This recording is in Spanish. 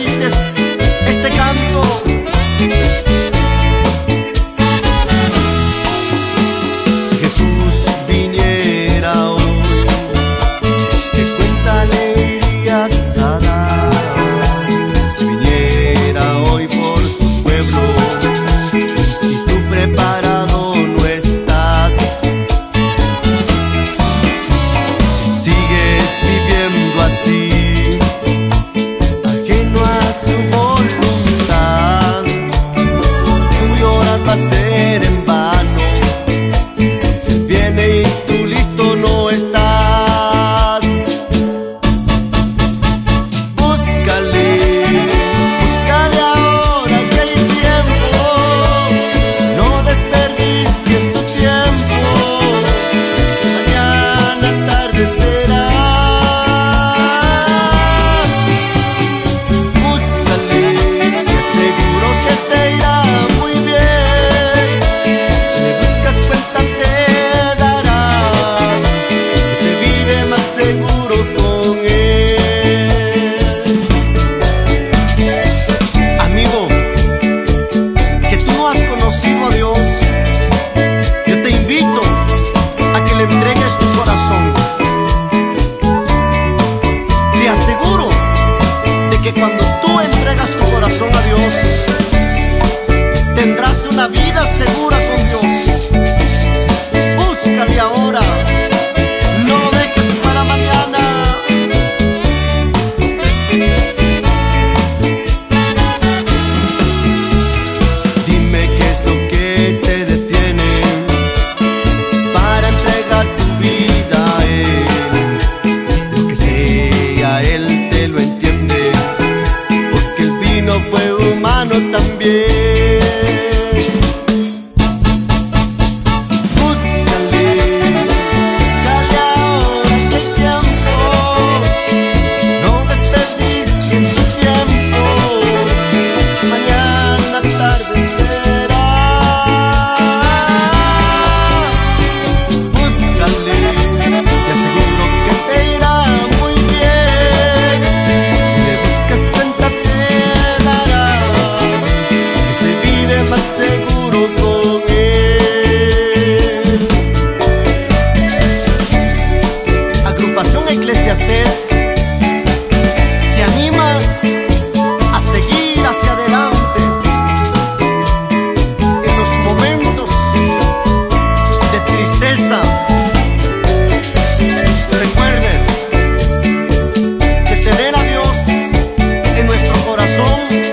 medites este canto. Si Jesús viniera hoy, ¿qué cuenta le irías a dar? Si viniera hoy por su pueblo y tú preparado no estás, si sigues viviendo así, ajeno a su voluntad, tu llorar va a ser en vano. Si Él viene y tú listo no estás, búscale, búscale ahora que hay tiempo, no desperdicies tu tiempo, mañana atardecerá. Búscale, te aseguro que te irá muy bien. Si le buscas cuenta te darás, que se vive más seguro con Él. Amigo, que tú no has conocido a Dios, yo te invito a que le entregues tu corazón. Te aseguro de que cuando tú entregas tu corazón a Dios, tendrás una vida segura con Dios. Búscale ahora, no lo dejes para mañana. Dime qué es lo que te detiene para entregar tu vida a Él. Lo que sea, Él te lo entiende, porque Él vino, fue humano también. Búscale, búscale ahora que hay tiempo, no desperdicies tu tiempo, mañana atardecerá. Búscale, te aseguro que te irá muy bien. Si le buscas cuenta te darás, que se vive más seguro con Él. Agrupación Eclesiastés te anima a seguir hacia adelante en los momentos de tristeza. Recuerden que tener a Dios en nuestro corazón